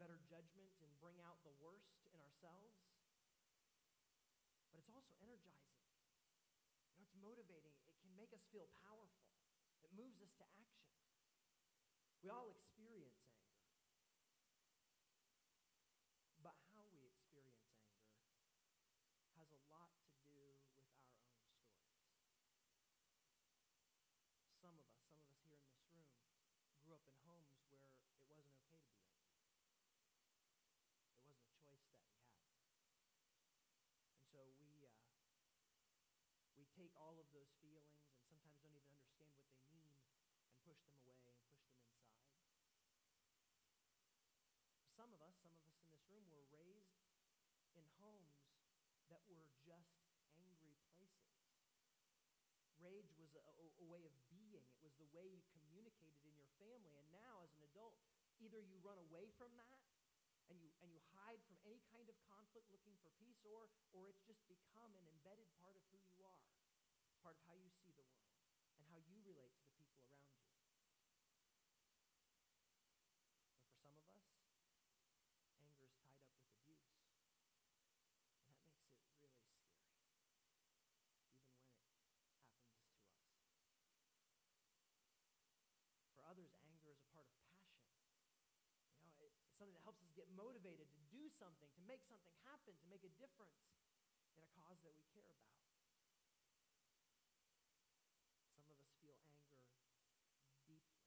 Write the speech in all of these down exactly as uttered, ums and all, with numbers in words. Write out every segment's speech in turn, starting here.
better judgment and bring out the worst in ourselves. But it's also energizing. You know, it's motivating. It can make us feel powerful. It moves us to action. We all experience anger. But how we experience anger has a lot to do with our own stories. Some of us, some of us here in this room, grew up in homes where it wasn't okay to be angry. It wasn't a choice that we had. And so we uh, we take all of those feelings and sometimes don't even understand what they mean and push them away and push them inside. Some of us, some of us in this room were raised in homes that were just angry places. Rage was a, a, a way of being. It was the way you communicated in your family. And now, as an adult, either you run away from that and you and you hide from any kind of conflict looking for peace, or or it's just become an embedded part of who you are, part of how you see the world and how you relate to the people around you. But for some of us, anger is tied up with abuse. And that makes it really scary, even when it happens to us. For others, anger is a part of passion. You know, it, it's something that helps us get motivated to do something, to make something happen, to make a difference in a cause that we care about. Some of us feel anger deeply.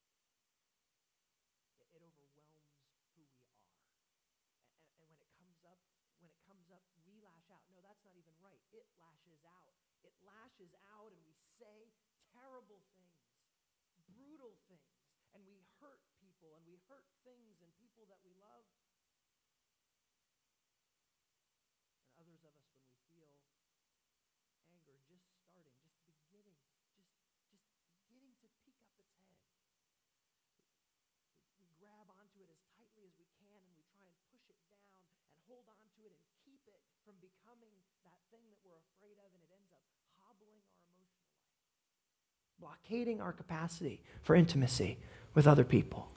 It, it overwhelms who we are. And, and when it comes up, when it comes up, we lash out. No, that's not even right. It lashes out. It lashes out and we say terrible things, brutal things, and we hurt people and we hurt things and people that we love. And others of us, when we feel anger just starting, just beginning, just, just beginning to peek up its head, we, we grab onto it as tightly as we can and we try and push it down and hold onto it and keep it from becoming that thing that we're afraid of, and it ends up hobbling our emotional life, blockading our capacity for intimacy with other people.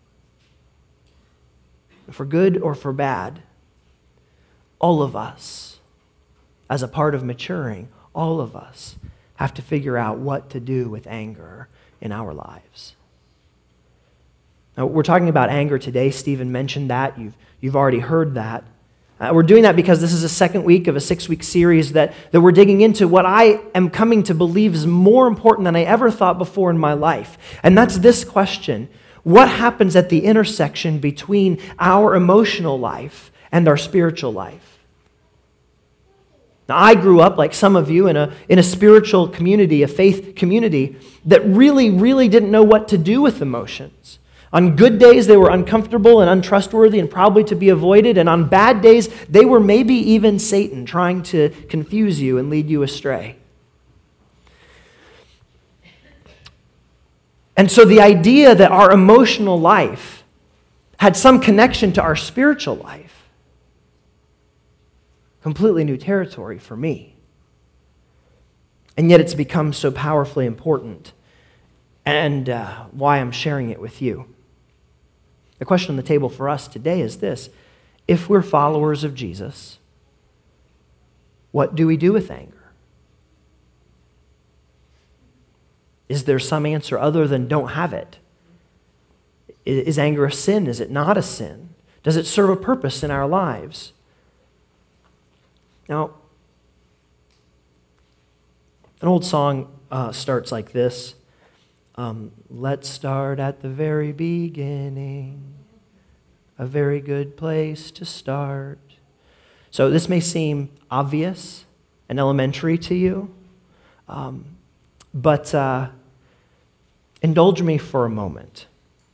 For good or for bad, all of us, as a part of maturing, all of us have to figure out what to do with anger in our lives. Now, we're talking about anger today. Stephen mentioned that. You've, you've already heard that. Uh, we're doing that because this is a second week of a six-week series that, that we're digging into what I am coming to believe is more important than I ever thought before in my life. And that's this question: what happens at the intersection between our emotional life and our spiritual life? Now, I grew up, like some of you, in a, in a spiritual community, a faith community, that really, really didn't know what to do with emotions. On good days, they were uncomfortable and untrustworthy and probably to be avoided. And on bad days, they were maybe even Satan trying to confuse you and lead you astray. And so the idea that our emotional life had some connection to our spiritual life, completely new territory for me. And yet it's become so powerfully important, and uh, why I'm sharing it with you. The question on the table for us today is this: if we're followers of Jesus, what do we do with anger? Is there some answer other than don't have it? Is anger a sin? Is it not a sin? Does it serve a purpose in our lives? Now, an old song uh, starts like this. Um, Let's start at the very beginning. A very good place to start. So this may seem obvious and elementary to you, um, but uh, indulge me for a moment.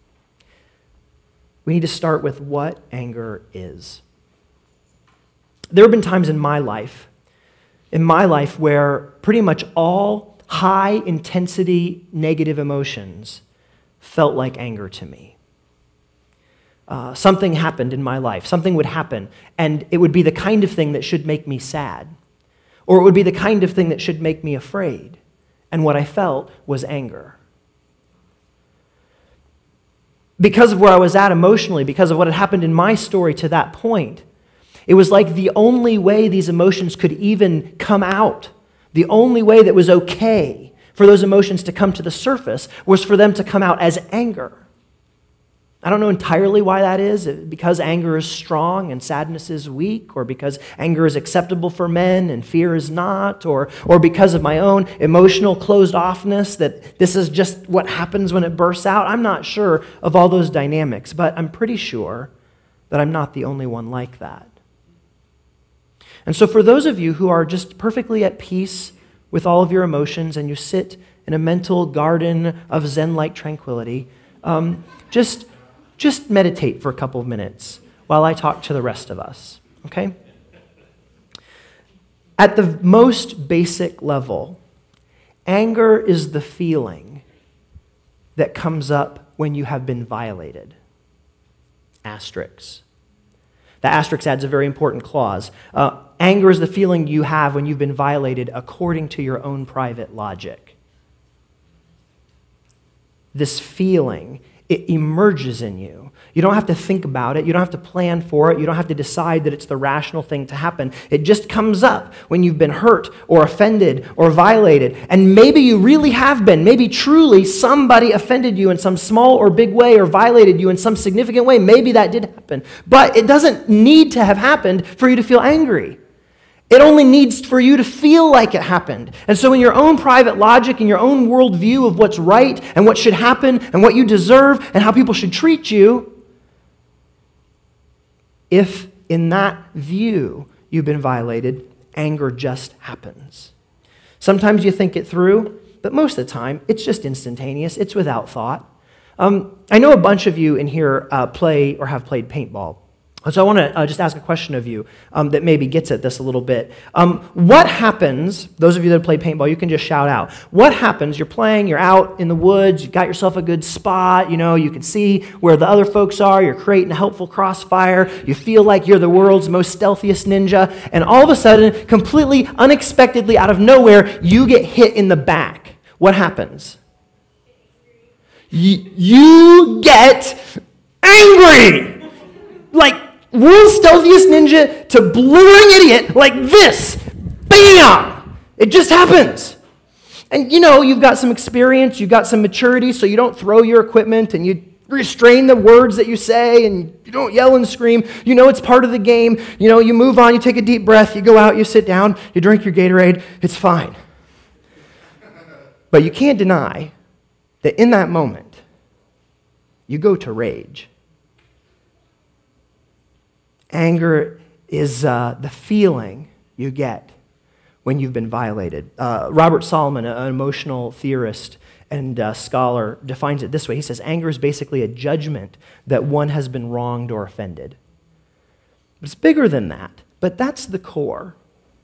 We need to start with what anger is. There have been times in my life, in my life where pretty much all high-intensity negative emotions felt like anger to me. Uh, something happened in my life. Something would happen, and it would be the kind of thing that should make me sad, or it would be the kind of thing that should make me afraid, and what I felt was anger. because of where I was at emotionally, because of what had happened in my story to that point, it was like the only way these emotions could even come out, the only way that was okay for those emotions to come to the surface was for them to come out as anger. I don't know entirely why that is, because anger is strong and sadness is weak, or because anger is acceptable for men and fear is not, or, or because of my own emotional closed-offness, that this is just what happens when it bursts out. I'm not sure of all those dynamics, but I'm pretty sure that I'm not the only one like that. And so for those of you who are just perfectly at peace with all of your emotions and you sit in a mental garden of Zen-like tranquility, um, just... Just meditate for a couple of minutes while I talk to the rest of us, okay? At the most basic level, anger is the feeling that comes up when you have been violated. Asterisk. The asterisk adds a very important clause. Uh, anger is the feeling you have when you've been violated according to your own private logic. This feeling, it emerges in you. You don't have to think about it. You don't have to plan for it. You don't have to decide that it's the rational thing to happen. It just comes up when you've been hurt or offended or violated. And maybe you really have been. Maybe truly somebody offended you in some small or big way or violated you in some significant way. Maybe that did happen. But it doesn't need to have happened for you to feel angry. It only needs for you to feel like it happened. And so in your own private logic, in your own worldview of what's right and what should happen and what you deserve and how people should treat you, if in that view you've been violated, anger just happens. Sometimes you think it through, but most of the time it's just instantaneous. It's without thought. Um, I know a bunch of you in here uh, play or have played paintball. So I want to uh, just ask a question of you um, that maybe gets at this a little bit. Um, what happens, those of you that play paintball, you can just shout out. What happens, you're playing, you're out in the woods, you've got yourself a good spot, you know, you can see where the other folks are, you're creating a helpful crossfire, you feel like you're the world's most stealthiest ninja, and all of a sudden, completely unexpectedly out of nowhere, you get hit in the back. What happens? Y- you get angry! Like, world's stealthiest ninja to blithering idiot like this. Bam! It just happens. And you know, you've got some experience, you've got some maturity, so you don't throw your equipment and you restrain the words that you say and you don't yell and scream. You know it's part of the game. You know, you move on, you take a deep breath, you go out, you sit down, you drink your Gatorade, it's fine. But you can't deny that in that moment, you go to rage. Anger is uh, the feeling you get when you've been violated. Uh, Robert Solomon, an emotional theorist and uh, scholar, defines it this way. He says, anger is basically a judgment that one has been wronged or offended. It's bigger than that, but that's the core.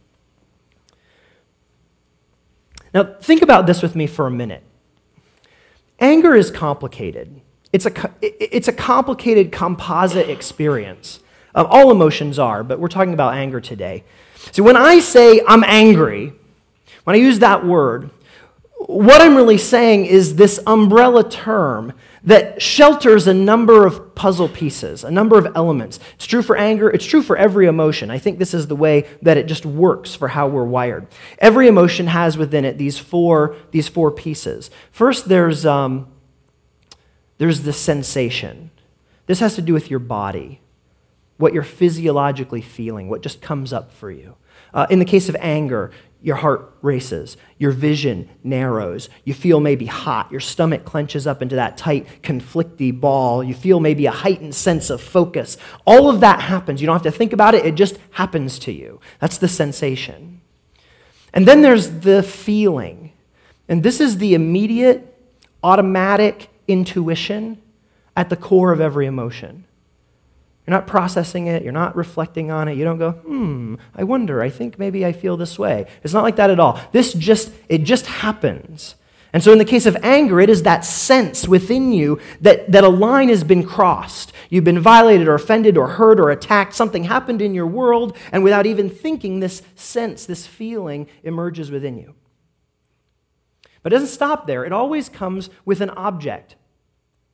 Now, think about this with me for a minute. Anger is complicated. It's a, it's a complicated composite experience. Um, all emotions are, but we're talking about anger today. See, when I say I'm angry, when I use that word, what I'm really saying is this umbrella term that shelters a number of puzzle pieces, a number of elements. It's true for anger. It's true for every emotion. I think this is the way that it just works for how we're wired. Every emotion has within it these four, these four pieces. First, there's, um, there's the sensation. This has to do with your body, what you're physiologically feeling, what just comes up for you. Uh, in the case of anger, your heart races, your vision narrows, you feel maybe hot, your stomach clenches up into that tight, conflicty ball, you feel maybe a heightened sense of focus. All of that happens. You don't have to think about it, it just happens to you. That's the sensation. And then there's the feeling. And this is the immediate, automatic intuition at the core of every emotion. You're not processing it. You're not reflecting on it. You don't go, hmm, I wonder. I think maybe I feel this way. It's not like that at all. This just, it just happens. And so in the case of anger, it is that sense within you that, that a line has been crossed. You've been violated or offended or hurt or attacked. Something happened in your world, and without even thinking, this sense, this feeling emerges within you. But it doesn't stop there. It always comes with an object.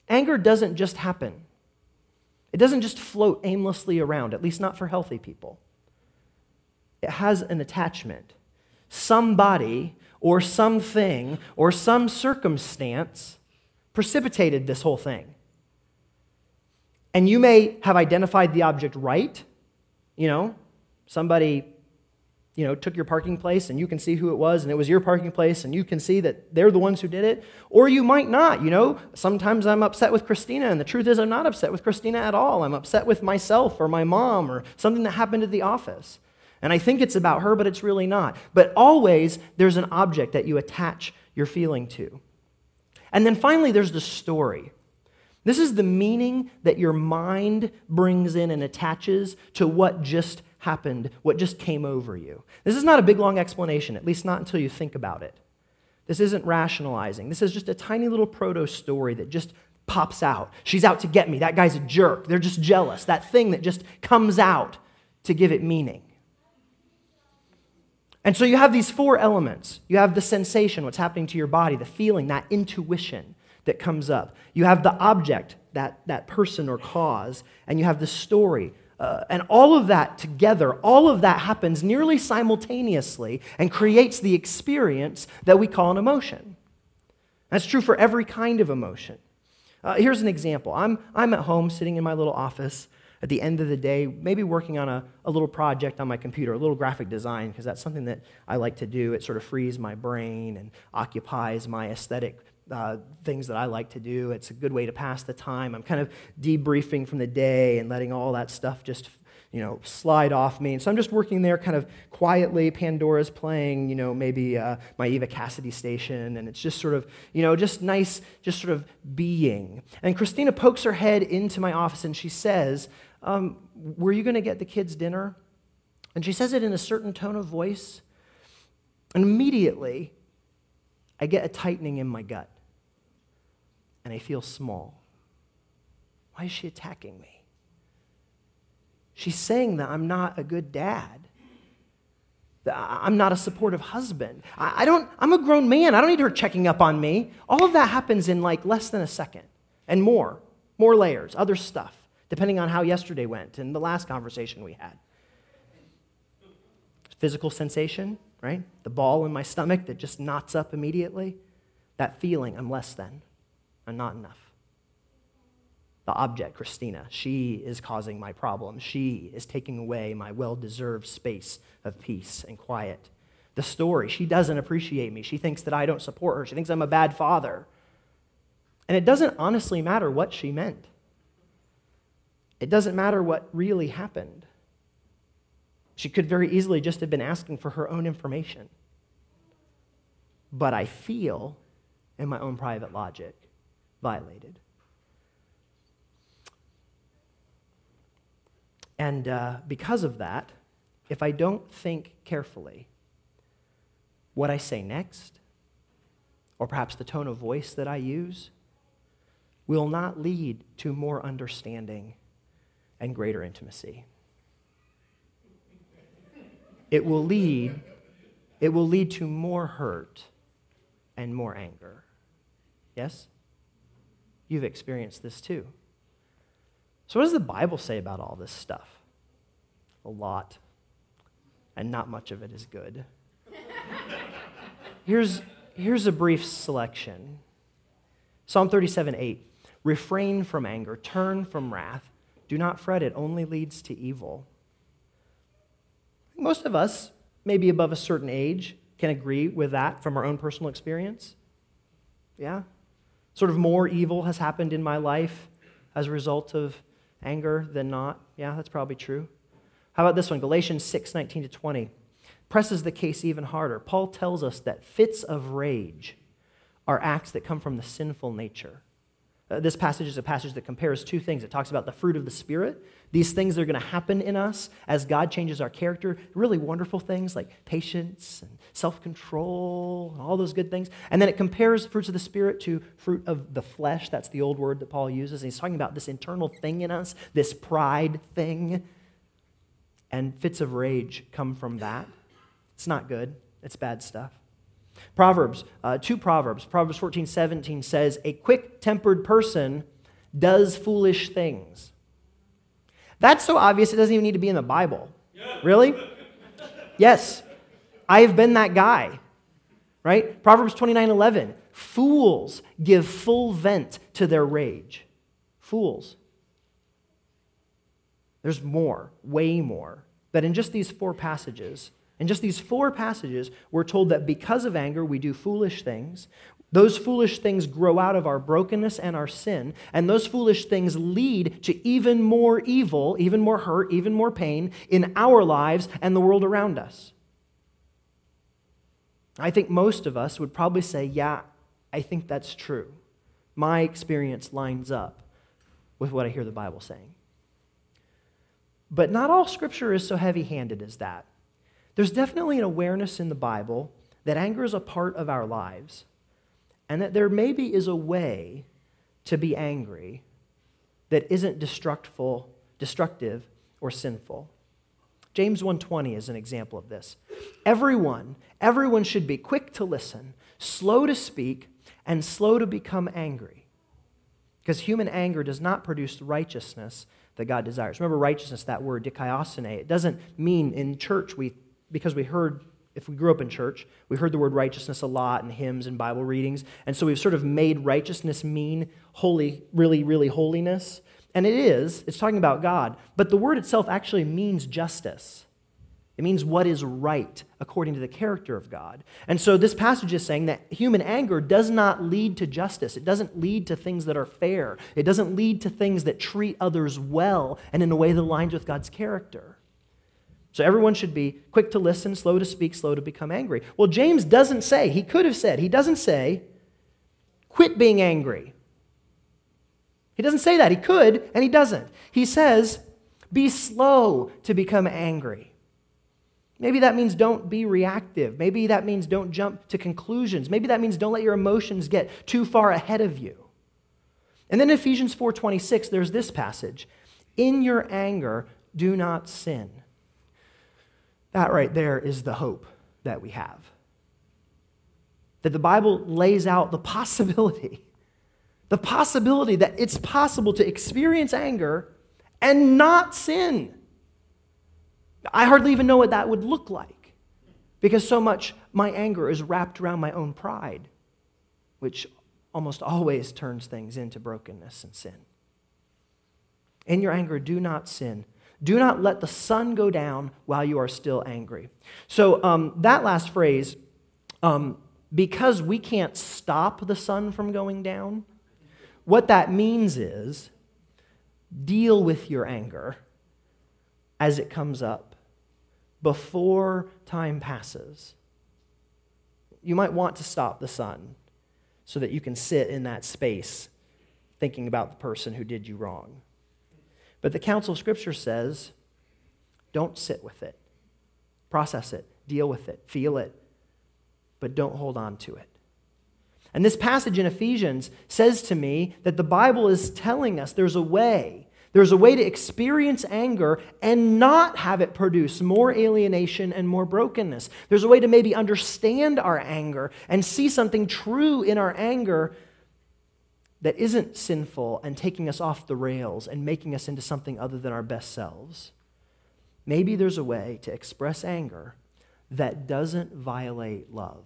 Anger doesn't just happen. It doesn't just float aimlessly around, at least not for healthy people. It has an attachment. Somebody or something or some circumstance precipitated this whole thing. And you may have identified the object right. You know, somebody, you know, took your parking place and you can see who it was and it was your parking place and you can see that they're the ones who did it. Or you might not, you know. Sometimes I'm upset with Christina and the truth is I'm not upset with Christina at all. I'm upset with myself or my mom or something that happened at the office. And I think it's about her, but it's really not. But always there's an object that you attach your feeling to. And then finally there's the story. This is the meaning that your mind brings in and attaches to what just happened, what just came over you. This is not a big, long explanation, at least not until you think about it. This isn't rationalizing. This is just a tiny little proto-story that just pops out. She's out to get me. That guy's a jerk. They're just jealous. That thing that just comes out to give it meaning. And so you have these four elements. You have the sensation, what's happening to your body, the feeling, that intuition that comes up. You have the object, that, that person or cause, and you have the story. Uh, and all of that together, all of that happens nearly simultaneously and creates the experience that we call an emotion. That's true for every kind of emotion. Uh, here's an example. I'm, I'm at home sitting in my little office at the end of the day, maybe working on a, a little project on my computer, a little graphic design, because that's something that I like to do. It sort of frees my brain and occupies my aesthetic Uh, things that I like to do. It's a good way to pass the time. I'm kind of debriefing from the day and letting all that stuff just, you know, slide off me. And so I'm just working there kind of quietly. Pandora's playing, you know, maybe uh, my Eva Cassidy station, and it's just sort of, you know, just nice, just sort of being. And Christina pokes her head into my office and she says, um, were you going to get the kids dinner? And she says it in a certain tone of voice. And immediately, I get a tightening in my gut. And I feel small. Why is she attacking me? She's saying that I'm not a good dad. That I'm not a supportive husband. I don't, I'm a grown man. I don't need her checking up on me. All of that happens in like less than a second. And more. More layers, other stuff, depending on how yesterday went and the last conversation we had. Physical sensation, right? The ball in my stomach that just knots up immediately. That feeling, I'm less than. I'm not enough. The object, Christina, she is causing my problem. She is taking away my well-deserved space of peace and quiet. The story, she doesn't appreciate me. She thinks that I don't support her. She thinks I'm a bad father. And it doesn't honestly matter what she meant. It doesn't matter what really happened. She could very easily just have been asking for her own information. But I feel, in my own private logic, violated. And uh, because of that, if I don't think carefully, what I say next, or perhaps the tone of voice that I use, will not lead to more understanding and greater intimacy. It will lead, it will lead to more hurt and more anger. Yes? You've experienced this too. So what does the Bible say about all this stuff? A lot. And not much of it is good. Here's, here's a brief selection. Psalm thirty-seven eight. Refrain from anger, turn from wrath. Do not fret, it only leads to evil. Most of us, maybe above a certain age, can agree with that from our own personal experience. Yeah? Sort of more evil has happened in my life as a result of anger than not. Yeah, that's probably true. How about this one? Galatians six nineteen to twenty. Presses the case even harder. Paul tells us that fits of rage are acts that come from the sinful nature. Uh, this passage is a passage that compares two things. It talks about the fruit of the Spirit. These things that are going to happen in us as God changes our character. Really wonderful things like patience and self-control and all those good things. And then it compares fruits of the Spirit to fruit of the flesh. That's the old word that Paul uses. And he's talking about this internal thing in us, this pride thing. And fits of rage come from that. It's not good. It's bad stuff. Proverbs, uh, two Proverbs. Proverbs fourteen seventeen says, a quick-tempered person does foolish things. That's so obvious it doesn't even need to be in the Bible. Really? Yes. I've been that guy. Right? Proverbs twenty-nine eleven. Fools give full vent to their rage. Fools. There's more, way more. But in just these four passages, in just these four passages, we're told that because of anger, we do foolish things. Those foolish things grow out of our brokenness and our sin, and those foolish things lead to even more evil, even more hurt, even more pain in our lives and the world around us. I think most of us would probably say, yeah, I think that's true. My experience lines up with what I hear the Bible saying. But not all Scripture is so heavy-handed as that. There's definitely an awareness in the Bible that anger is a part of our lives, and that there maybe is a way to be angry that isn't destructful, destructive or sinful. James one twenty is an example of this. Everyone, everyone should be quick to listen, slow to speak, and slow to become angry. Because human anger does not produce the righteousness that God desires. Remember righteousness, that word, dikaiosune. It doesn't mean in church, we because we heard, if we grew up in church, we heard the word righteousness a lot in hymns and Bible readings, and so we've sort of made righteousness mean holy, really, really holiness. And it is, it's talking about God, but the word itself actually means justice. It means what is right according to the character of God. And so this passage is saying that human anger does not lead to justice. It doesn't lead to things that are fair. It doesn't lead to things that treat others well and in a way that aligns with God's character. So everyone should be quick to listen, slow to speak, slow to become angry. Well, James doesn't say, he could have said, he doesn't say, quit being angry. He doesn't say that. He could, and he doesn't. He says, be slow to become angry. Maybe that means don't be reactive. Maybe that means don't jump to conclusions. Maybe that means don't let your emotions get too far ahead of you. And then in Ephesians four twenty-six, there's this passage. In your anger, do not sin. That right there is the hope that we have. That the Bible lays out the possibility, the possibility that it's possible to experience anger and not sin. I hardly even know what that would look like because so much my anger is wrapped around my own pride, which almost always turns things into brokenness and sin. In your anger, do not sin. Do not let the sun go down while you are still angry. So um, that last phrase, um, because we can't stop the sun from going down, what that means is deal with your anger as it comes up before time passes. You might want to stop the sun so that you can sit in that space thinking about the person who did you wrong. But the counsel of Scripture says, don't sit with it. Process it, deal with it, feel it, but don't hold on to it. And this passage in Ephesians says to me that the Bible is telling us there's a way. There's a way to experience anger and not have it produce more alienation and more brokenness. There's a way to maybe understand our anger and see something true in our anger that isn't sinful and taking us off the rails and making us into something other than our best selves. Maybe there's a way to express anger that doesn't violate love.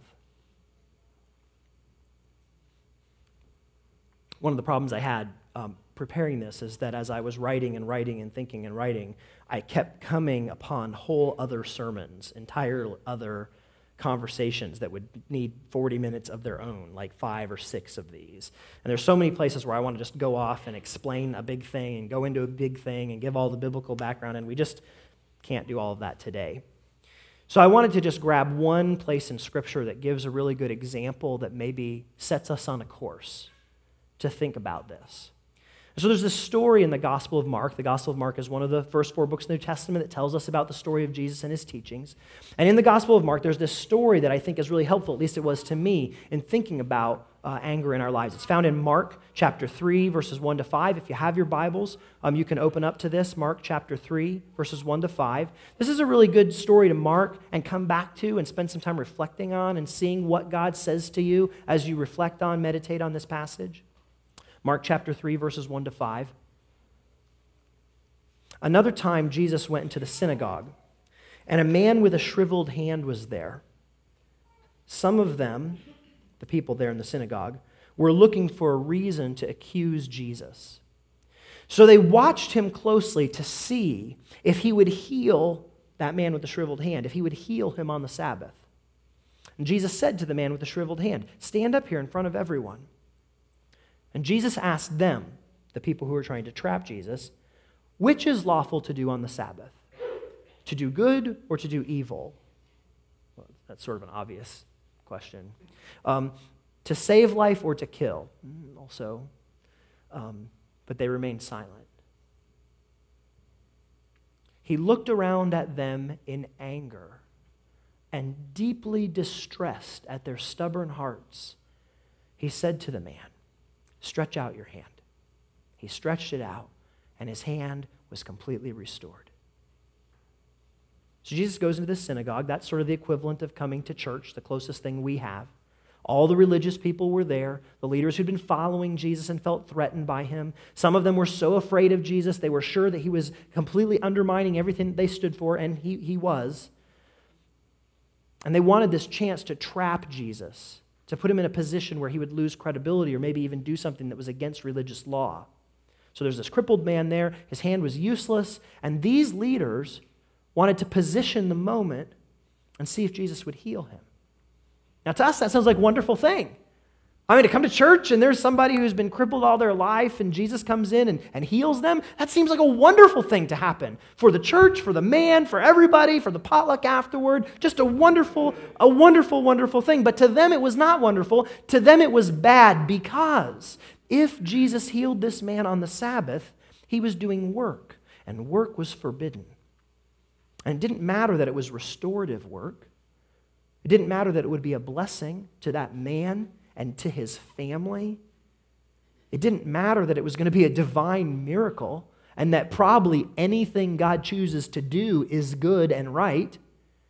One of the problems I had um, preparing this is that as I was writing and writing and thinking and writing, I kept coming upon whole other sermons, entire other conversations that would need forty minutes of their own, like five or six of these. And there's so many places where I want to just go off and explain a big thing and go into a big thing and give all the biblical background, and we just can't do all of that today. So I wanted to just grab one place in Scripture that gives a really good example that maybe sets us on a course to think about this. So there's this story in the Gospel of Mark. The Gospel of Mark is one of the first four books in the New Testament that tells us about the story of Jesus and his teachings. And in the Gospel of Mark, there's this story that I think is really helpful, at least it was to me, in thinking about uh, anger in our lives. It's found in Mark chapter three, verses one to five. If you have your Bibles, um, you can open up to this, Mark chapter three, verses one to five. This is a really good story to mark and come back to and spend some time reflecting on and seeing what God says to you as you reflect on, meditate on this passage. Mark chapter three, verses one to five. Another time Jesus went into the synagogue, and a man with a shriveled hand was there. Some of them, the people there in the synagogue, were looking for a reason to accuse Jesus. So they watched him closely to see if he would heal that man with the shriveled hand, if he would heal him on the Sabbath. And Jesus said to the man with the shriveled hand, "Stand up here in front of everyone." And Jesus asked them, the people who were trying to trap Jesus, "Which is lawful to do on the Sabbath? To do good or to do evil?" Well, that's sort of an obvious question. Um, to save life or to kill? Also. Um, but they remained silent. He looked around at them in anger and deeply distressed at their stubborn hearts. He said to the man, "Stretch out your hand." He stretched it out, and his hand was completely restored. So Jesus goes into this synagogue. That's sort of the equivalent of coming to church, the closest thing we have. All the religious people were there, the leaders who'd been following Jesus and felt threatened by him. Some of them were so afraid of Jesus, they were sure that he was completely undermining everything they stood for, and he, he was. And they wanted this chance to trap Jesus, to put him in a position where he would lose credibility or maybe even do something that was against religious law. So there's this crippled man there, his hand was useless, and these leaders wanted to position the moment and see if Jesus would heal him. Now, to us, that sounds like a wonderful thing. I mean, to come to church and there's somebody who's been crippled all their life and Jesus comes in and, and heals them, that seems like a wonderful thing to happen for the church, for the man, for everybody, for the potluck afterward. Just a wonderful, a wonderful, wonderful thing. But to them, it was not wonderful. To them, it was bad, because if Jesus healed this man on the Sabbath, he was doing work, and work was forbidden. And it didn't matter that it was restorative work. It didn't matter that it would be a blessing to that man and to his family. It didn't matter that it was going to be a divine miracle and that probably anything God chooses to do is good and right.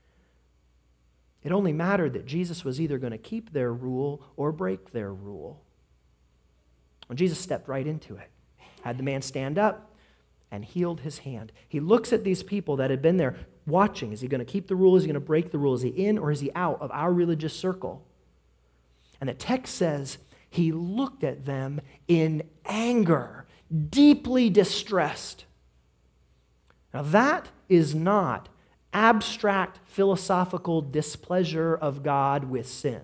It only mattered that Jesus was either going to keep their rule or break their rule. And Jesus stepped right into it, had the man stand up, and healed his hand. He looks at these people that had been there watching. Is he going to keep the rule? Is he going to break the rule? Is he in or is he out of our religious circle? And the text says he looked at them in anger, deeply distressed. Now that is not abstract philosophical displeasure of God with sin.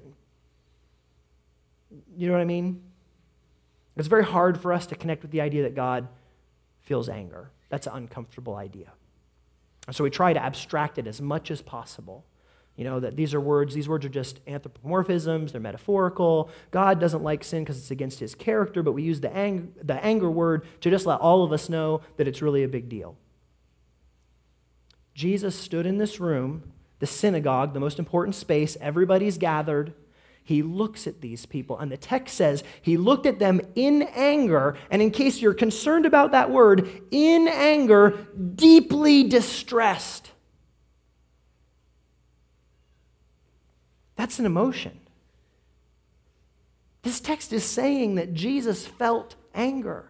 You know what I mean? It's very hard for us to connect with the idea that God feels anger. That's an uncomfortable idea. And so we try to abstract it as much as possible. You know, that these are words, these words are just anthropomorphisms, they're metaphorical. God doesn't like sin because it's against his character, but we use the, ang- the anger word to just let all of us know that it's really a big deal. Jesus stood in this room, the synagogue, the most important space, everybody's gathered. He looks at these people, and the text says he looked at them in anger, and in case you're concerned about that word, in anger, deeply distressed. That's an emotion. This text is saying that Jesus felt anger.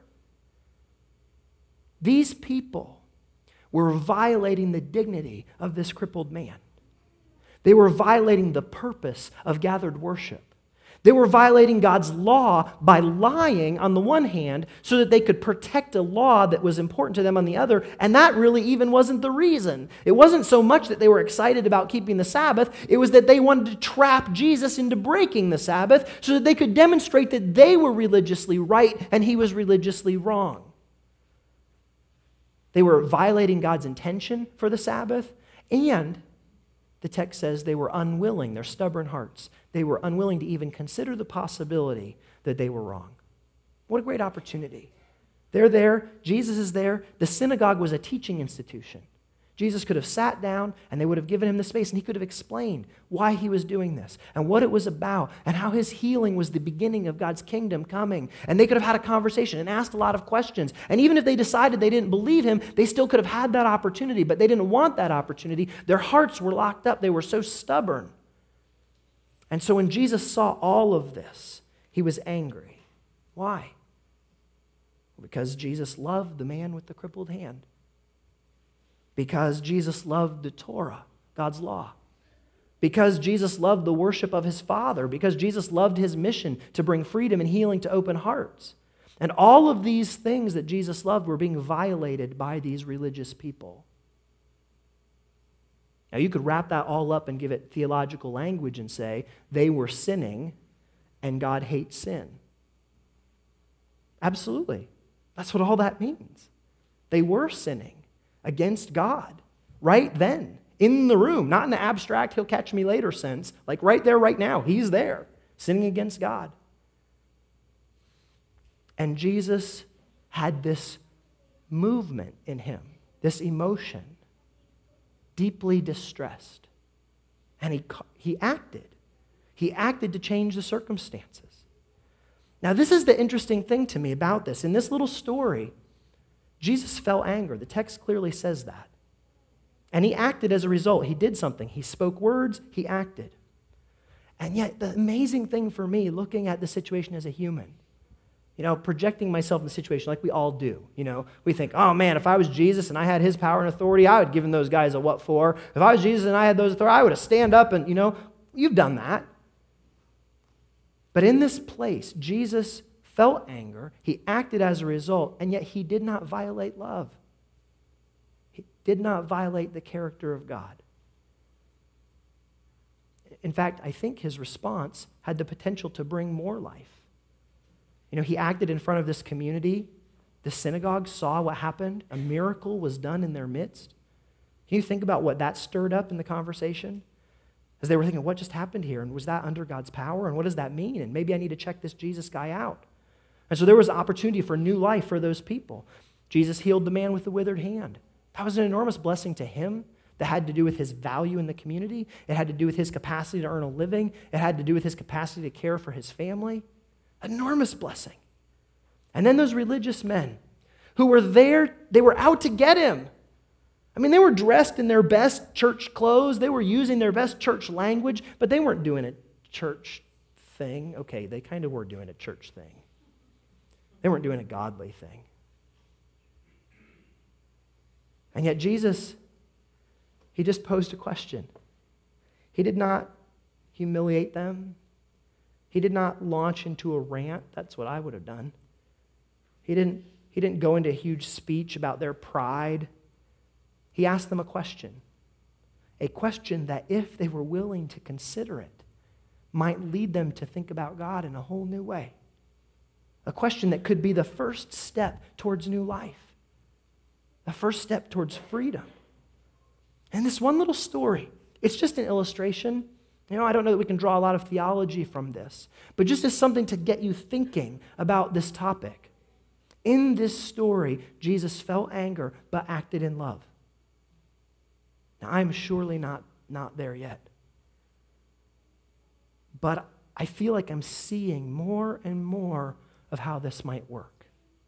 These people were violating the dignity of this crippled man. They were violating the purpose of gathered worship. They were violating God's law by lying on the one hand so that they could protect a law that was important to them on the other, and that really even wasn't the reason. It wasn't so much that they were excited about keeping the Sabbath, it was that they wanted to trap Jesus into breaking the Sabbath so that they could demonstrate that they were religiously right and he was religiously wrong. They were violating God's intention for the Sabbath, and the text says they were unwilling, their stubborn hearts. They were unwilling to even consider the possibility that they were wrong. What a great opportunity. They're there, Jesus is there. The synagogue was a teaching institution. Jesus could have sat down and they would have given him the space and he could have explained why he was doing this and what it was about and how his healing was the beginning of God's kingdom coming. And they could have had a conversation and asked a lot of questions. And even if they decided they didn't believe him, they still could have had that opportunity, but they didn't want that opportunity. Their hearts were locked up. They were so stubborn. And so when Jesus saw all of this, he was angry. Why? Because Jesus loved the man with the crippled hand. Because Jesus loved the Torah, God's law. Because Jesus loved the worship of his Father. Because Jesus loved his mission to bring freedom and healing to open hearts. And all of these things that Jesus loved were being violated by these religious people. Now, you could wrap that all up and give it theological language and say they were sinning and God hates sin. Absolutely. That's what all that means. They were sinning against God right then, in the room, not in the abstract, he'll catch me later sense, like right there, right now, he's there, sinning against God. And Jesus had this movement in him, this emotion, deeply distressed. And he, he acted. He acted to change the circumstances. Now, this is the interesting thing to me about this. In this little story, Jesus felt anger. The text clearly says that. And he acted as a result. He did something. He spoke words. He acted. And yet, the amazing thing for me, looking at the situation as a human, you know, projecting myself in the situation like we all do. You know, we think, oh man, if I was Jesus and I had his power and authority, I would have given those guys a what for. If I was Jesus and I had those authority, I would have stand up and, you know, you've done that. But in this place, Jesus felt anger, he acted as a result, and yet he did not violate love. He did not violate the character of God. In fact, I think his response had the potential to bring more life. You know, he acted in front of this community. The synagogue saw what happened. A miracle was done in their midst. Can you think about what that stirred up in the conversation? As they were thinking, what just happened here? And was that under God's power? And what does that mean? And maybe I need to check this Jesus guy out. And so there was an opportunity for new life for those people. Jesus healed the man with the withered hand. That was an enormous blessing to him that had to do with his value in the community. It had to do with his capacity to earn a living. It had to do with his capacity to care for his family. Enormous blessing. And then those religious men who were there, they were out to get him. I mean, they were dressed in their best church clothes. They were using their best church language, but they weren't doing a church thing. Okay, they kind of were doing a church thing. They weren't doing a godly thing. And yet Jesus, he just posed a question. He did not humiliate them. He did not launch into a rant. That's what I would have done. He didn't, he didn't go into a huge speech about their pride. He asked them a question. A question that, if they were willing to consider it, might lead them to think about God in a whole new way. A question that could be the first step towards new life. The first step towards freedom. And this one little story, it's just an illustration. You know, I don't know that we can draw a lot of theology from this, but just as something to get you thinking about this topic. In this story, Jesus felt anger but acted in love. Now, I'm surely not, not there yet. But I feel like I'm seeing more and more of how this might work.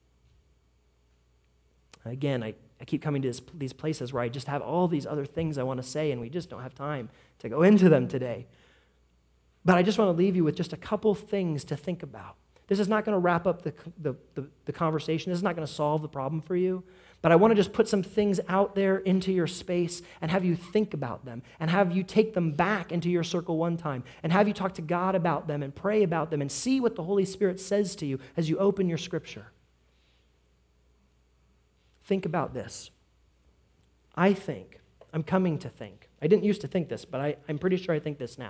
Again, I, I keep coming to this, these places where I just have all these other things I want to say, and we just don't have time to go into them today. But I just want to leave you with just a couple things to think about. This is not going to wrap up the, the, the, the conversation. This is not going to solve the problem for you. But I want to just put some things out there into your space and have you think about them and have you take them back into your circle one time and have you talk to God about them and pray about them and see what the Holy Spirit says to you as you open your scripture. Think about this. I think, I'm coming to think, I didn't used to think this, but I, I'm pretty sure I think this now.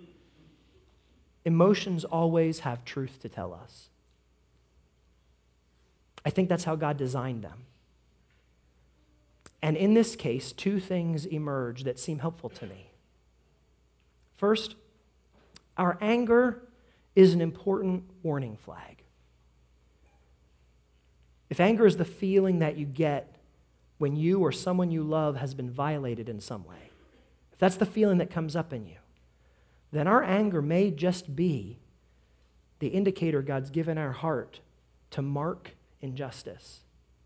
Emotions always have truth to tell us. I think that's how God designed them. And in this case, two things emerge that seem helpful to me. First, our anger is an important warning flag. If anger is the feeling that you get when you or someone you love has been violated in some way, if that's the feeling that comes up in you, then our anger may just be the indicator God's given our heart to mark injustice.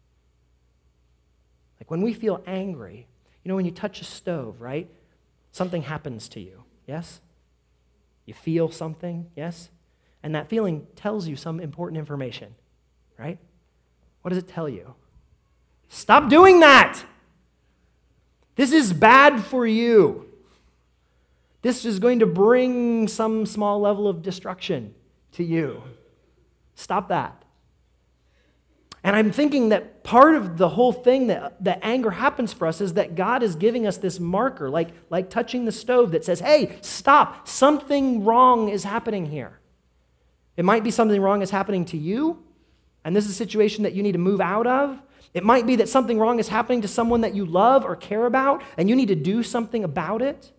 Like when we feel angry, you know, when you touch a stove, right? Something happens to you, yes? You feel something, yes? And that feeling tells you some important information, right? What does it tell you? Stop doing that. This is bad for you. This is going to bring some small level of destruction to you. Stop that. And I'm thinking that part of the whole thing that, that anger happens for us is that God is giving us this marker, like, like touching the stove that says, hey, stop, something wrong is happening here. It might be something wrong is happening to you, and this is a situation that you need to move out of. It might be that something wrong is happening to someone that you love or care about, and you need to do something about it.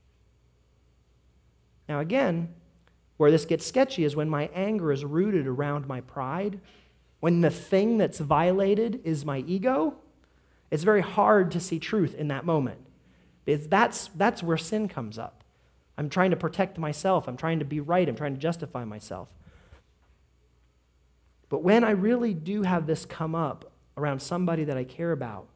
Now again, where this gets sketchy is when my anger is rooted around my pride. When the thing that's violated is my ego, it's very hard to see truth in that moment. Because that's, that's where sin comes up. I'm trying to protect myself. I'm trying to be right. I'm trying to justify myself. But when I really do have this come up around somebody that I care about,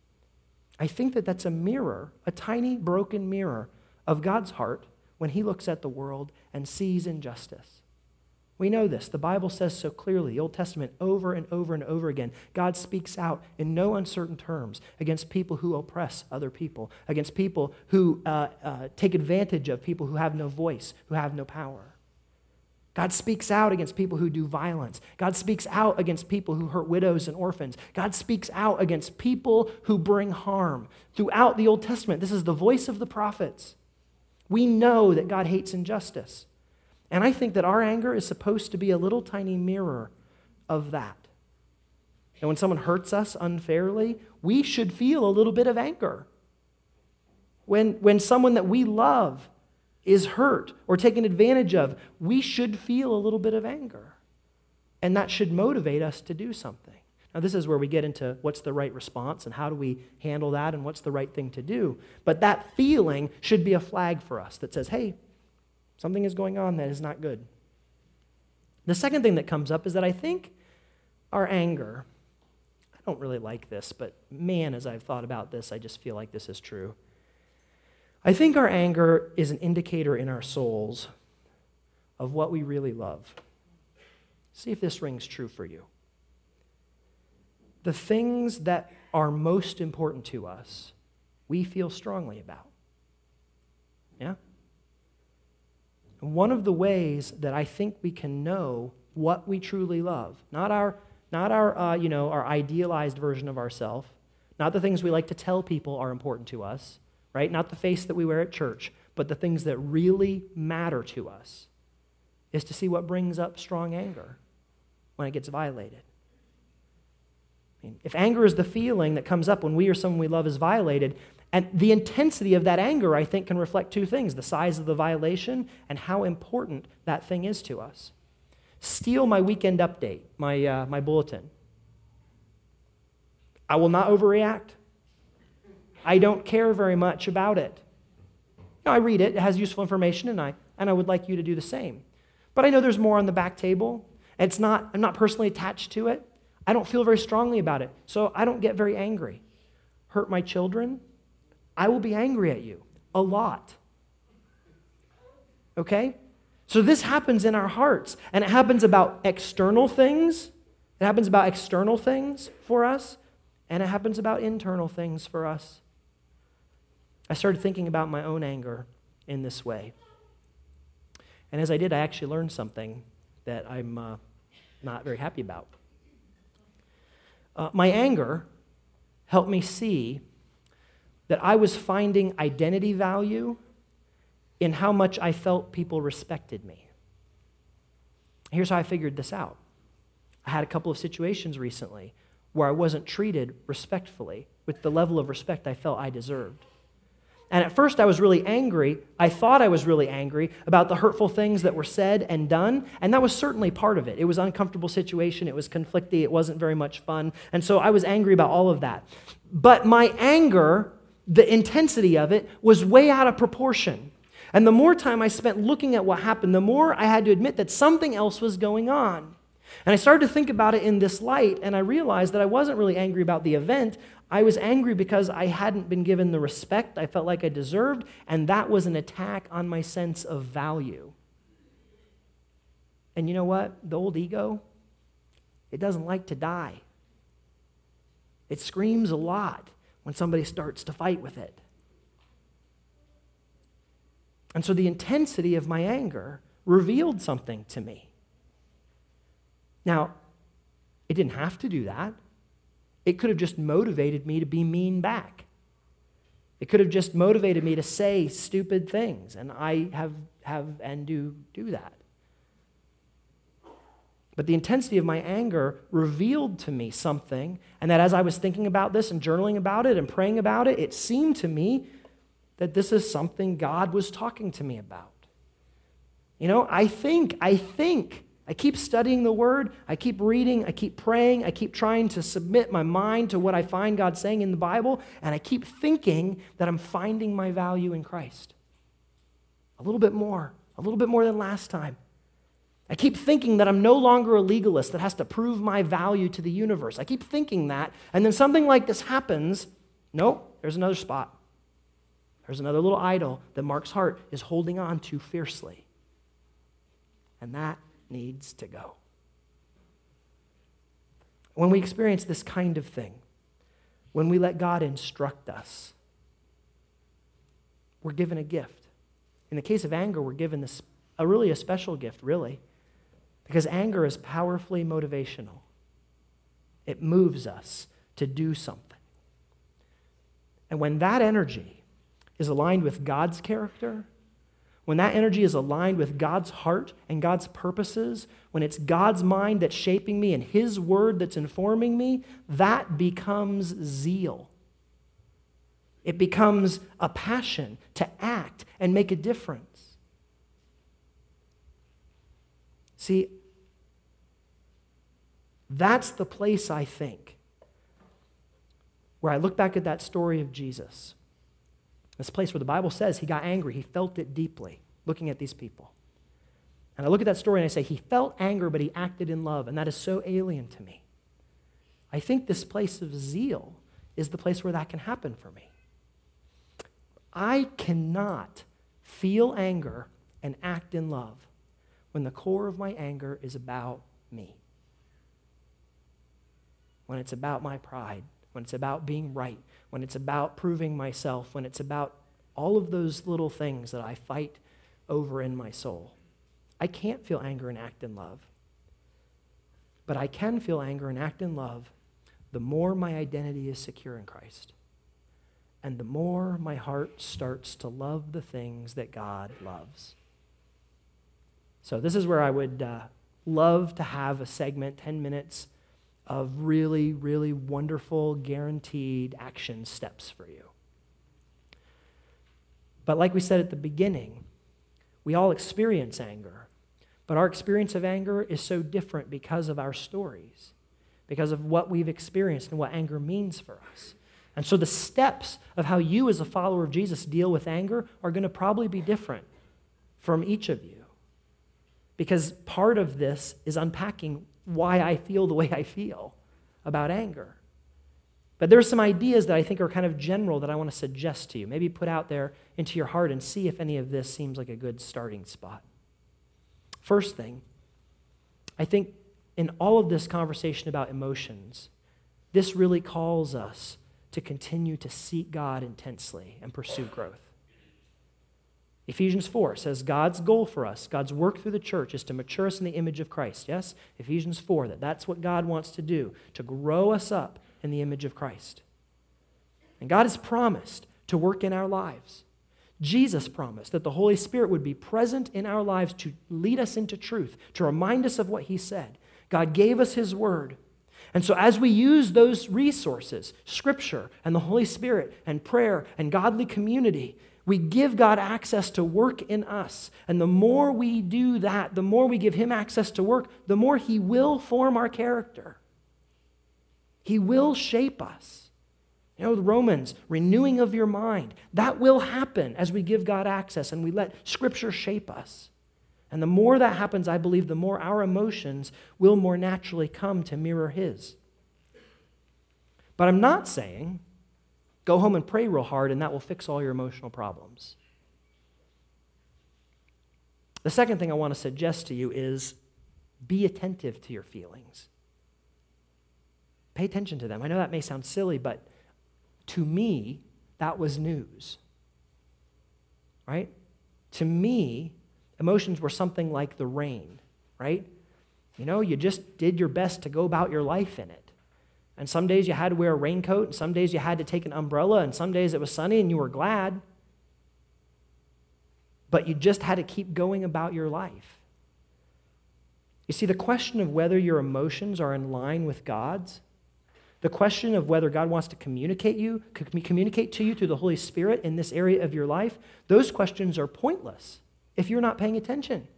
I think that that's a mirror, a tiny broken mirror of God's heart when he looks at the world and sees injustice. We know this. The Bible says so clearly. The Old Testament, over and over and over again, God speaks out in no uncertain terms against people who oppress other people, against people who uh, uh, take advantage of people who have no voice, who have no power. God speaks out against people who do violence. God speaks out against people who hurt widows and orphans. God speaks out against people who bring harm. Throughout the Old Testament, this is the voice of the prophets. We know that God hates injustice. And I think that our anger is supposed to be a little tiny mirror of that. And when someone hurts us unfairly, we should feel a little bit of anger. When, when someone that we love is hurt or taken advantage of, we should feel a little bit of anger. And that should motivate us to do something. Now, this is where we get into what's the right response and how do we handle that and what's the right thing to do. But that feeling should be a flag for us that says, hey, something is going on that is not good. The second thing that comes up is that I think our anger, I don't really like this, but man, as I've thought about this, I just feel like this is true. I think our anger is an indicator in our souls of what we really love. See if this rings true for you. The things that are most important to us, we feel strongly about. Yeah? And one of the ways that I think we can know what we truly love, not our, not our, uh, you know, our idealized version of ourselves, not the things we like to tell people are important to us, right? Not the face that we wear at church, but the things that really matter to us, is to see what brings up strong anger when it gets violated. I mean, if anger is the feeling that comes up when we or someone we love is violated, and the intensity of that anger, I think, can reflect two things: the size of the violation and how important that thing is to us. Steal my weekend update, my, uh, my bulletin. I will not overreact. I don't care very much about it. You know, I read it, it has useful information, and I, and I would like you to do the same. But I know there's more on the back table. It's not, I'm not personally attached to it. I don't feel very strongly about it, so I don't get very angry. Hurt my children? I will be angry at you a lot. Okay? So this happens in our hearts, and it happens about external things. It happens about external things for us, and it happens about internal things for us. I started thinking about my own anger in this way. And as I did, I actually learned something that I'm uh, not very happy about. Uh, my anger helped me see that I was finding identity value in how much I felt people respected me. Here's how I figured this out. I had a couple of situations recently where I wasn't treated respectfully with the level of respect I felt I deserved. And at first I was really angry. I thought I was really angry about the hurtful things that were said and done, and that was certainly part of it. It was an uncomfortable situation. It was conflicty. It wasn't very much fun. And so I was angry about all of that. But my anger, the intensity of it, was way out of proportion. And the more time I spent looking at what happened, the more I had to admit that something else was going on. And I started to think about it in this light, and I realized that I wasn't really angry about the event. I was angry because I hadn't been given the respect I felt like I deserved, and that was an attack on my sense of value. And you know what? The old ego, it doesn't like to die. It screams a lot when somebody starts to fight with it. And so the intensity of my anger revealed something to me. Now, it didn't have to do that. It could have just motivated me to be mean back. It could have just motivated me to say stupid things, and I have, have and do do that. But the intensity of my anger revealed to me something, and that as I was thinking about this and journaling about it and praying about it, it seemed to me that this is something God was talking to me about. You know, I think, I think, I keep studying the Word, I keep reading, I keep praying, I keep trying to submit my mind to what I find God saying in the Bible, and I keep thinking that I'm finding my value in Christ. A little bit more, a little bit more than last time. I keep thinking that I'm no longer a legalist that has to prove my value to the universe. I keep thinking that, and then something like this happens. Nope, there's another spot. There's another little idol that Mark's heart is holding on to fiercely. And that needs to go. When we experience this kind of thing, when we let God instruct us, we're given a gift. In the case of anger, we're given this, a really a special gift, really, because anger is powerfully motivational. It moves us to do something. And when that energy is aligned with God's character, when that energy is aligned with God's heart and God's purposes, when it's God's mind that's shaping me and His word that's informing me, that becomes zeal. It becomes a passion to act and make a difference. See, that's the place, I think, where I look back at that story of Jesus. This place where the Bible says he got angry. He felt it deeply, looking at these people. And I look at that story and I say, he felt anger, but he acted in love, and that is so alien to me. I think this place of zeal is the place where that can happen for me. I cannot feel anger and act in love when the core of my anger is about me. When it's about my pride, when it's about being right, when it's about proving myself, when it's about all of those little things that I fight over in my soul. I can't feel anger and act in love. But I can feel anger and act in love the more my identity is secure in Christ. And the more my heart starts to love the things that God loves. So this is where I would uh, love to have a segment, ten minutes, of really, really wonderful, guaranteed action steps for you. But like we said at the beginning, we all experience anger, but our experience of anger is so different because of our stories, because of what we've experienced and what anger means for us. And so the steps of how you as a follower of Jesus deal with anger are going to probably be different from each of you, because part of this is unpacking why I feel the way I feel about anger. But there are some ideas that I think are kind of general that I want to suggest to you. Maybe put out there into your heart and see if any of this seems like a good starting spot. First thing, I think in all of this conversation about emotions, this really calls us to continue to seek God intensely and pursue growth. Ephesians four says God's goal for us, God's work through the church is to mature us in the image of Christ. Yes? Ephesians four, that that's what God wants to do, to grow us up in the image of Christ. And God has promised to work in our lives. Jesus promised that the Holy Spirit would be present in our lives to lead us into truth, to remind us of what He said. God gave us His word. And so as we use those resources, Scripture and the Holy Spirit and prayer and godly community, we give God access to work in us. And the more we do that, the more we give Him access to work, the more He will form our character. He will shape us. You know, the Romans, renewing of your mind, that will happen as we give God access and we let Scripture shape us. And the more that happens, I believe, the more our emotions will more naturally come to mirror His. But I'm not saying go home and pray real hard and that will fix all your emotional problems. The second thing I want to suggest to you is be attentive to your feelings. Pay attention to them. I know that may sound silly, but to me, that was news. Right? To me, emotions were something like the rain, right? You know, you just did your best to go about your life in it. And some days you had to wear a raincoat, and some days you had to take an umbrella, and some days it was sunny and you were glad. But you just had to keep going about your life. You see, the question of whether your emotions are in line with God's, the question of whether God wants to communicate you, communicate to you through the Holy Spirit in this area of your life, those questions are pointless if you're not paying attention.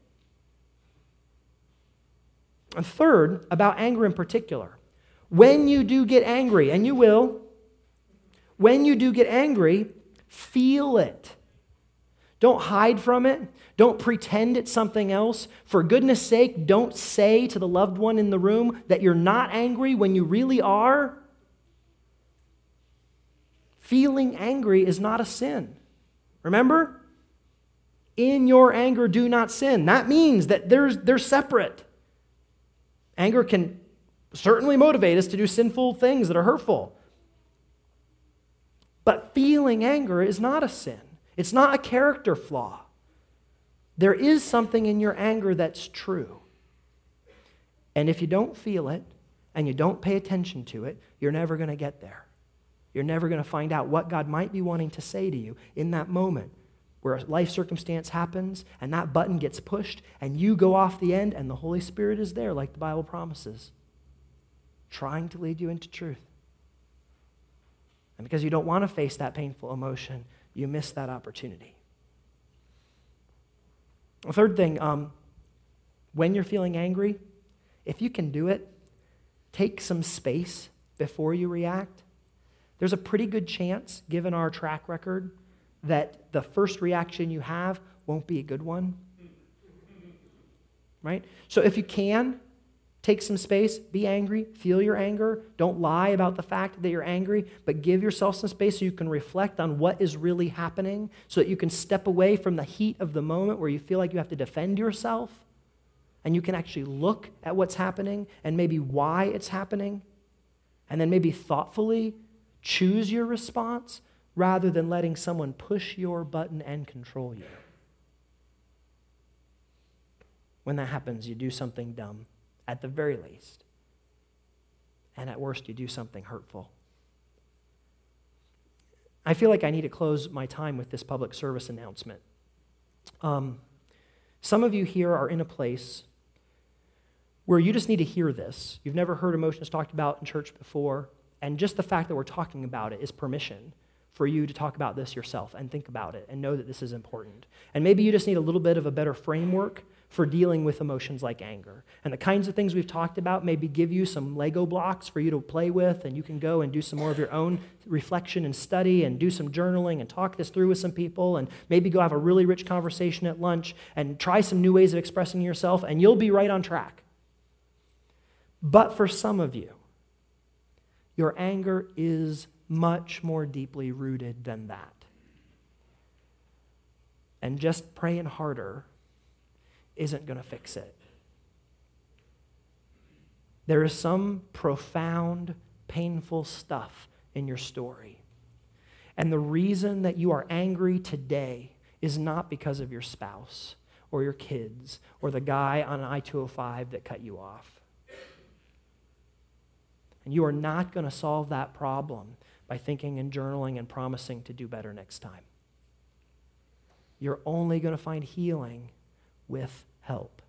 And third, about anger in particular, when you do get angry, and you will, when you do get angry, feel it. Don't hide from it. Don't pretend it's something else. For goodness sake, don't say to the loved one in the room that you're not angry when you really are. Feeling angry is not a sin. Remember? In your anger, do not sin. That means that there's, they're separate. Anger can certainly motivate us to do sinful things that are hurtful. But feeling anger is not a sin. It's not a character flaw. There is something in your anger that's true. And if you don't feel it and you don't pay attention to it, you're never going to get there. You're never going to find out what God might be wanting to say to you in that moment where a life circumstance happens and that button gets pushed and you go off the end and the Holy Spirit is there like the Bible promises, trying to lead you into truth. And because you don't want to face that painful emotion, you miss that opportunity. The third thing, um, when you're feeling angry, if you can do it, take some space before you react. There's a pretty good chance, given our track record, that the first reaction you have won't be a good one. Right? So if you can, take some space, be angry, feel your anger. Don't lie about the fact that you're angry, but give yourself some space so you can reflect on what is really happening, so that you can step away from the heat of the moment where you feel like you have to defend yourself, and you can actually look at what's happening and maybe why it's happening, and then maybe thoughtfully choose your response rather than letting someone push your button and control you. When that happens, you do something dumb, at the very least. And at worst, you do something hurtful. I feel like I need to close my time with this public service announcement. Um, some of you here are in a place where you just need to hear this. You've never heard emotions talked about in church before, and just the fact that we're talking about it is permission for you to talk about this yourself and think about it and know that this is important. And maybe you just need a little bit of a better framework for dealing with emotions like anger. And the kinds of things we've talked about maybe give you some Lego blocks for you to play with, and you can go and do some more of your own reflection and study and do some journaling and talk this through with some people, and maybe go have a really rich conversation at lunch and try some new ways of expressing yourself, and you'll be right on track. But for some of you, your anger is much more deeply rooted than that. And just praying harder isn't going to fix it. There is some profound, painful stuff in your story. And the reason that you are angry today is not because of your spouse or your kids or the guy on I two oh five that cut you off. And you are not going to solve that problem by thinking and journaling and promising to do better next time. You're only going to find healing with help.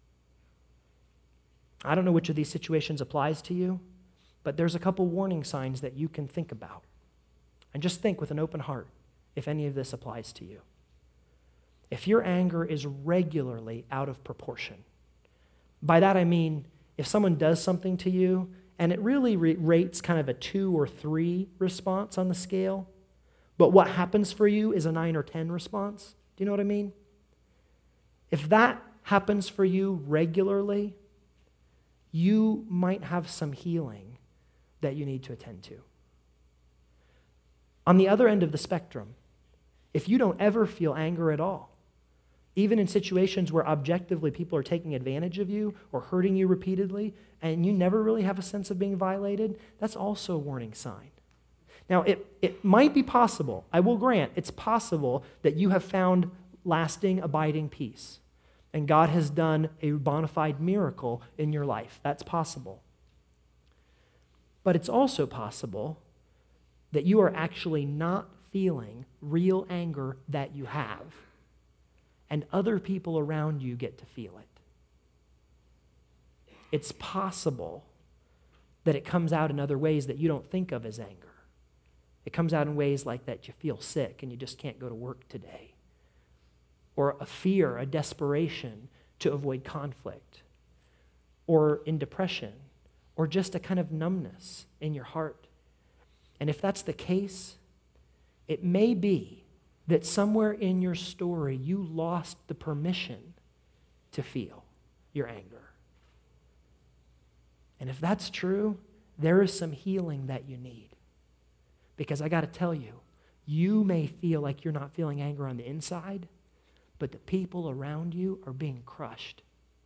I don't know which of these situations applies to you, but there's a couple warning signs that you can think about. And just think with an open heart if any of this applies to you. If your anger is regularly out of proportion, by that I mean if someone does something to you and it really re- rates kind of a two or three response on the scale, but what happens for you is a nine or ten response. Do you know what I mean? If that happens for you regularly, you might have some healing that you need to attend to. On the other end of the spectrum, if you don't ever feel anger at all, even in situations where objectively people are taking advantage of you or hurting you repeatedly, and you never really have a sense of being violated, that's also a warning sign. Now, it, it might be possible, I will grant, it's possible that you have found lasting, abiding peace, and God has done a bona fide miracle in your life. That's possible. But it's also possible that you are actually not feeling real anger that you have, and other people around you get to feel it. It's possible that it comes out in other ways that you don't think of as anger. It comes out in ways like that you feel sick and you just can't go to work today, or a fear, a desperation to avoid conflict, or in depression, or just a kind of numbness in your heart. And if that's the case, it may be that somewhere in your story you lost the permission to feel your anger. And if that's true, there is some healing that you need. Because I got to tell you, you may feel like you're not feeling anger on the inside, but the people around you are being crushed.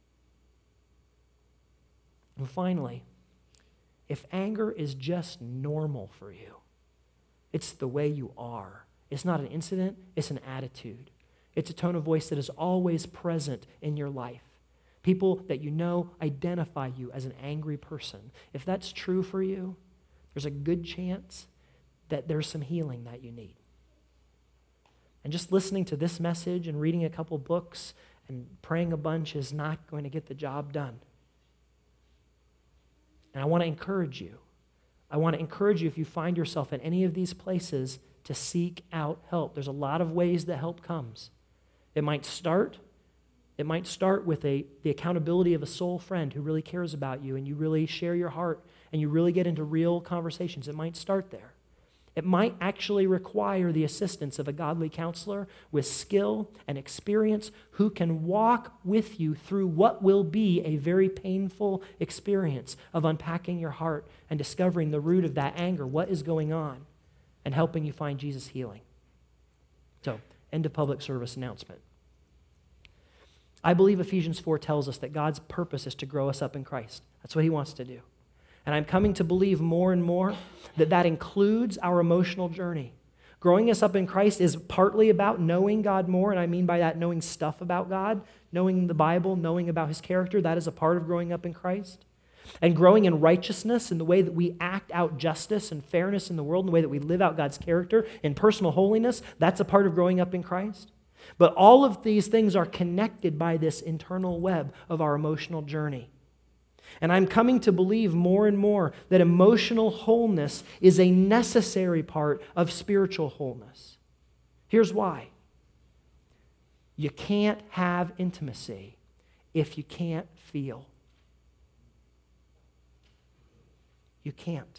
And finally, if anger is just normal for you, it's the way you are. It's not an incident, it's an attitude. It's a tone of voice that is always present in your life. People that you know identify you as an angry person. If that's true for you, there's a good chance that there's some healing that you need. And just listening to this message and reading a couple books and praying a bunch is not going to get the job done. And I want to encourage you. I want to encourage you, if you find yourself in any of these places, to seek out help. There's a lot of ways that help comes. It might start, it might start with a, the accountability of a soul friend who really cares about you, and you really share your heart, and you really get into real conversations. It might start there. It might actually require the assistance of a godly counselor with skill and experience who can walk with you through what will be a very painful experience of unpacking your heart and discovering the root of that anger, what is going on, and helping you find Jesus' healing. So, end of public service announcement. I believe Ephesians four tells us that God's purpose is to grow us up in Christ. That's what he wants to do. And I'm coming to believe more and more that that includes our emotional journey. Growing us up in Christ is partly about knowing God more, and I mean by that knowing stuff about God, knowing the Bible, knowing about his character. That is a part of growing up in Christ. And growing in righteousness, in the way that we act out justice and fairness in the world, in the way that we live out God's character, in personal holiness, that's a part of growing up in Christ. But all of these things are connected by this internal web of our emotional journey. And I'm coming to believe more and more that emotional wholeness is a necessary part of spiritual wholeness. Here's why. You can't have intimacy if you can't feel. You can't.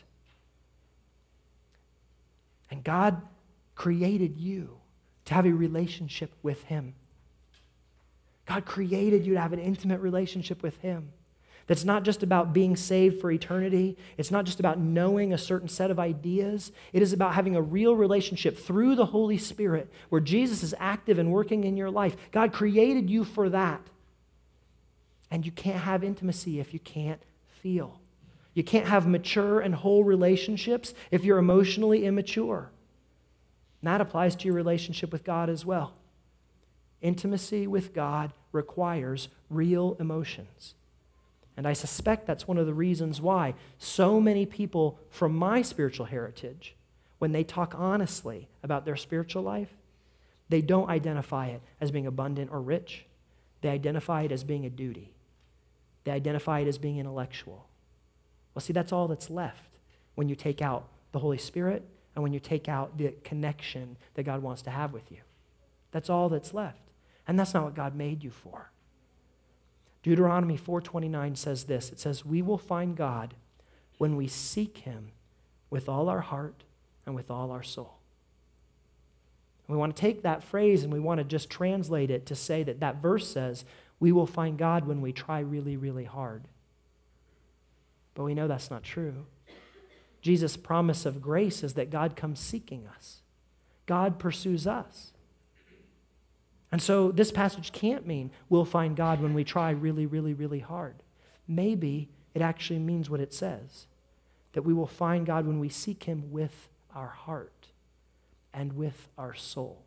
And God created you to have a relationship with him. God created you to have an intimate relationship with him. That's not just about being saved for eternity. It's not just about knowing a certain set of ideas. It is about having a real relationship through the Holy Spirit where Jesus is active and working in your life. God created you for that. And you can't have intimacy if you can't feel. You can't have mature and whole relationships if you're emotionally immature. And that applies to your relationship with God as well. Intimacy with God requires real emotions. And I suspect that's one of the reasons why so many people from my spiritual heritage, when they talk honestly about their spiritual life, they don't identify it as being abundant or rich. They identify it as being a duty. They identify it as being intellectual. Well, see, that's all that's left when you take out the Holy Spirit and when you take out the connection that God wants to have with you. That's all that's left. And that's not what God made you for. Deuteronomy four twenty-nine says this. It says, we will find God when we seek him with all our heart and with all our soul. And we want to take that phrase and we want to just translate it to say that that verse says, we will find God when we try really, really hard. But we know that's not true. Jesus' promise of grace is that God comes seeking us. God pursues us. And so this passage can't mean we'll find God when we try really, really, really hard. Maybe it actually means what it says, that we will find God when we seek him with our heart and with our soul.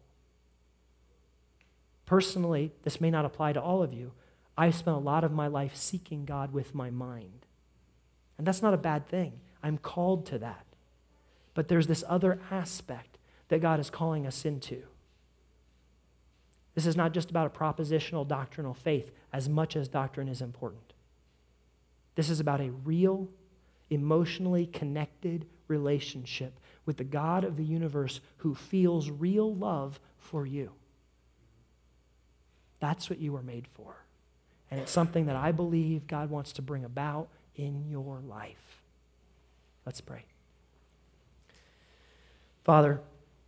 Personally, this may not apply to all of you. I spent a lot of my life seeking God with my mind. And that's not a bad thing. I'm called to that. But there's this other aspect that God is calling us into. This is not just about a propositional doctrinal faith as much as doctrine is important. This is about a real, emotionally connected relationship with the God of the universe who feels real love for you. That's what you were made for. And it's something that I believe God wants to bring about in your life. Let's pray. Father,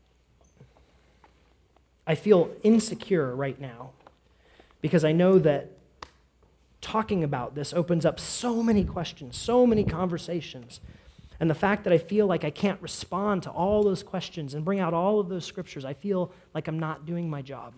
I feel insecure right now because I know that talking about this opens up so many questions, so many conversations. And the fact that I feel like I can't respond to all those questions and bring out all of those scriptures, I feel like I'm not doing my job.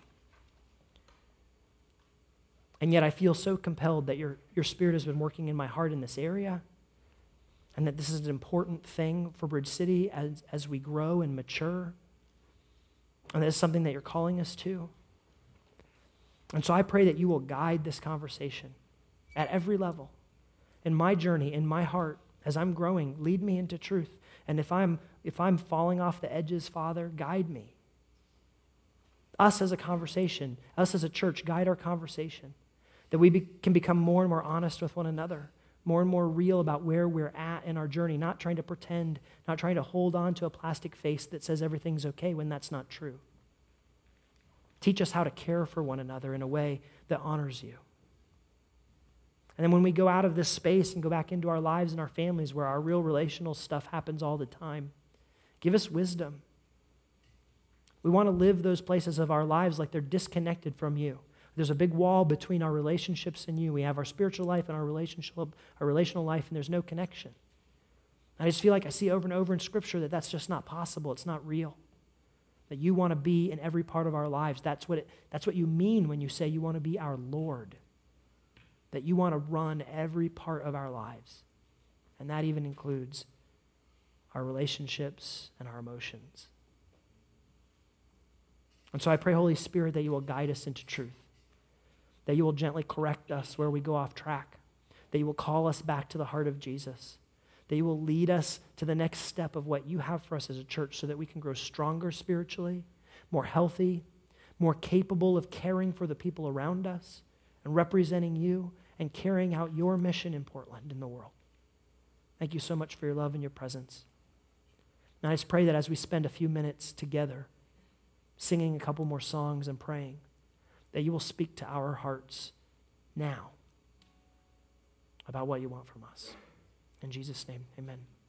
And yet I feel so compelled that your, your Spirit has been working in my heart in this area, and that this is an important thing for Bridge City as, as we grow and mature, and that it's something that you're calling us to. And so I pray that you will guide this conversation at every level. In my journey, in my heart, as I'm growing, lead me into truth. And if I'm, if I'm falling off the edges, Father, guide me. Us as a conversation, us as a church, guide our conversation. That we be, can become more and more honest with one another, more and more real about where we're at in our journey, not trying to pretend, not trying to hold on to a plastic face that says everything's okay when that's not true. Teach us how to care for one another in a way that honors you. And then when we go out of this space and go back into our lives and our families where our real relational stuff happens all the time, give us wisdom. We want to live those places of our lives like they're disconnected from you. There's a big wall between our relationships and you. We have our spiritual life and our relationship, our relational life, and there's no connection. I just feel like I see over and over in Scripture that that's just not possible. It's not real. That you want to be in every part of our lives. That's what it, that's what you mean when you say you want to be our Lord. That you want to run every part of our lives. And that even includes our relationships and our emotions. And so I pray, Holy Spirit, that you will guide us into truth. That you will gently correct us where we go off track. That you will call us back to the heart of Jesus. That you will lead us to the next step of what you have for us as a church so that we can grow stronger spiritually, more healthy, more capable of caring for the people around us and representing you and carrying out your mission in Portland in the world. Thank you so much for your love and your presence. And I just pray that as we spend a few minutes together, singing a couple more songs and praying, that you will speak to our hearts now about what you want from us. In Jesus' name, amen.